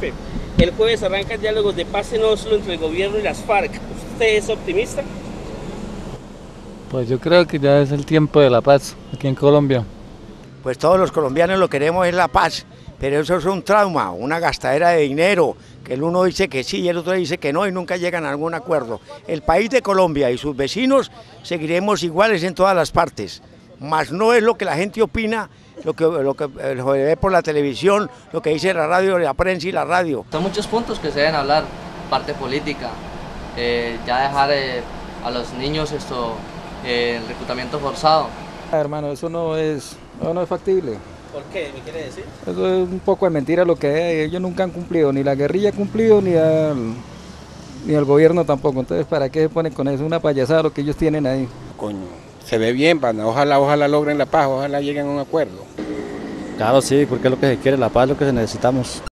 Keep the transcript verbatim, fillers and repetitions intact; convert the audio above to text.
El jueves arrancan diálogos de paz en Oslo entre el gobierno y las FARC. ¿Usted es optimista? Pues yo creo que ya es el tiempo de la paz aquí en Colombia. Pues todos los colombianos lo queremos es la paz, pero eso es un trauma, una gastadera de dinero, que el uno dice que sí y el otro dice que no y nunca llegan a algún acuerdo. El país de Colombia y sus vecinos seguiremos iguales en todas las partes, mas no es lo que la gente opina, lo que, lo que lo ve por la televisión, lo que dice la radio, la prensa y la radio. Son muchos puntos que se deben hablar, parte política, eh, ya dejar eh, a los niños esto, eh, el reclutamiento forzado. Hermano, eso no es, eso no es factible. ¿Por qué? ¿Me quiere decir? Eso es un poco de mentira lo que es. Ellos nunca han cumplido, ni la guerrilla ha cumplido, ni, al, ni el gobierno tampoco. Entonces, ¿para qué se ponen con eso? Una payasada lo que ellos tienen ahí. Coño, se ve bien, pana. Ojalá, ojalá logren la paz, ojalá lleguen a un acuerdo. Claro, sí, porque es lo que se quiere, la paz es lo que necesitamos.